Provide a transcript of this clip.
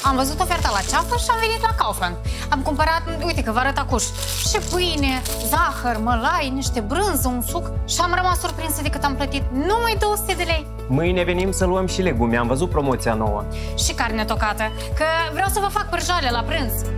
Am văzut oferta la ceafă și am venit la Kaufland. Am cumpărat, uite că vă arăt acuș, și pâine, zahăr, mălai, niște brânză, un suc și am rămas surprinsă de cât am plătit. Numai 200 de lei. Mâine venim să luăm și legume, am văzut promoția nouă. Și carne tocată, că vreau să vă fac pârjoale la prânz.